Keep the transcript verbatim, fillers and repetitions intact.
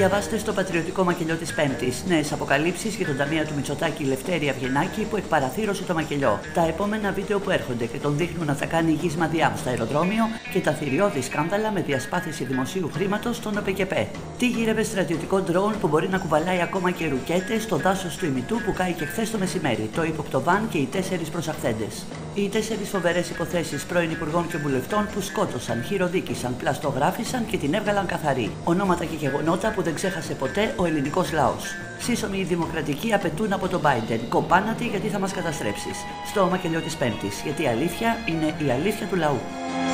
Διαβάστε στο πατριωτικό μακελιό της Πέμπτης νέες αποκαλύψεις για τον ταμεία του Μητσοτάκη Λευτέρη Αυγενάκη που εκπαραθύρωσε το μακελιό. Τα επόμενα βίντεο που έρχονται και τον δείχνουν να θα κάνει γύσμα διάμου στο αεροδρόμιο και τα θηριώδη σκάνδαλα με διασπάθηση δημοσίου χρήματος στον ΟΠΕΚΕΠΕ. Τι γύρευε στρατιωτικό ντρόουν που μπορεί να κουβαλάει ακόμα και ρουκέτες στο δάσος του ημιτού που κάει και χθες το μεσημέρι, το ύποπτο βαν και οι τέσσερις προσαχθέντες. Οι τέσσερις φοβερές υποθέσεις πρώην υπουργών και βουλευτών που σκότωσαν, χειροδίκησαν, πλαστογράφησαν και την έβγαλαν καθαρή. Ονόματα και γεγονότα που δεν ξέχασε ποτέ ο ελληνικός λαός. Σύσσωμοι οι δημοκρατικοί απαιτούν από τον Biden. Κοπάνατη γιατί θα μας καταστρέψεις. Στο μακελιό της Πέμπτης. Γιατί η αλήθεια είναι η αλήθεια του λαού.